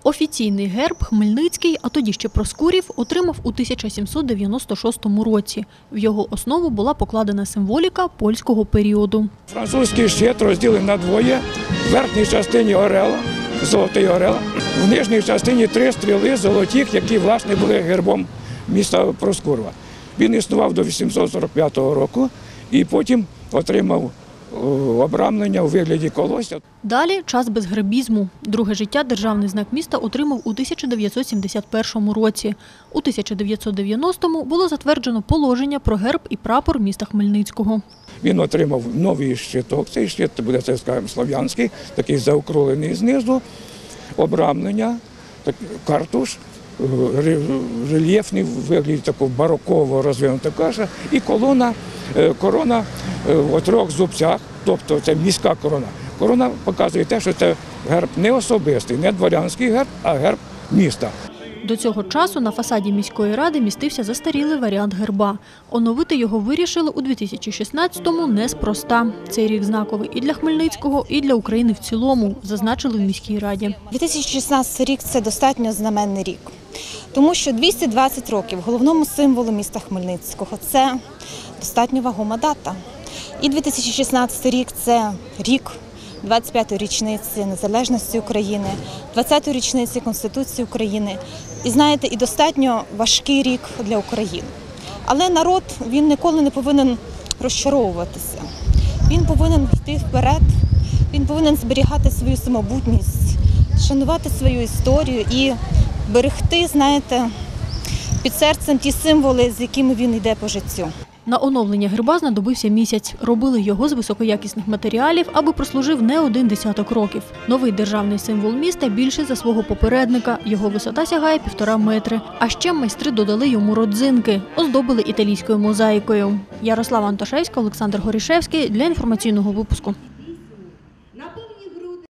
Офіційний герб Хмельницький, а тоді ще Проскурів, отримав у 1796 році. В його основу була покладена символіка польського періоду. Французький щит розділений на двоє. В верхній частині орела, золотий орел, в нижній частині 3 стріли золотих, які, власне, були гербом міста Проскурова. Він існував до 845 року і потім отримав обрамлення у вигляді колося. Далі – час безгербізму. Друге життя державний знак міста отримав у 1971 році. У 1990-му було затверджено положення про герб і прапор міста Хмельницького. Він отримав новий щиток. Цей щит буде, це, скажімо, слов'янський, такий заокруглений знизу, обрамлення, картуш, рельєфний в вигляді такого барокового розвинутого каша і корона у 3 зубцях, тобто це міська корона. Корона показує те, що це герб не особистий, не дворянський герб, а герб міста. До цього часу на фасаді міської ради містився застарілий варіант герба. Оновити його вирішили у 2016-му неспроста. Цей рік знаковий і для Хмельницького, і для України в цілому, зазначили в міській раді. 2016 рік – це достатньо знаменний рік, тому що 220 років головному символу міста Хмельницького – це достатньо вагома дата. І 2016 рік – це рік 25-ї річниці незалежності України, 20-ї річниці Конституції України. І знаєте, і достатньо важкий рік для України. Але народ, він ніколи не повинен розчаровуватися. Він повинен йти вперед, він повинен зберігати свою самобутність, шанувати свою історію і берегти, знаєте, під серцем ті символи, з якими він йде по життю. На оновлення герба знадобився місяць. Робили його з високоякісних матеріалів, аби прослужив не 1 десяток років. Новий державний символ міста більший за свого попередника. Його висота сягає 1,5 метри. А ще майстри додали йому родзинки, оздобили італійською мозаїкою. Ярослава Антошевська, Олександр Горішевський для інформаційного випуску.